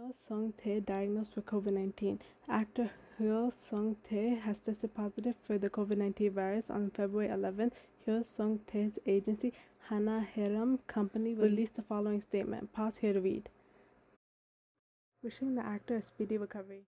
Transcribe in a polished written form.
Hyo Sung-tae diagnosed with COVID-19. Actor Hyo Sung-tae has tested positive for the COVID-19 virus on February 11th. Hyo Sung-tae's agency, Hana Haram Company, released the following statement. Pause here to read. Wishing the actor a speedy recovery.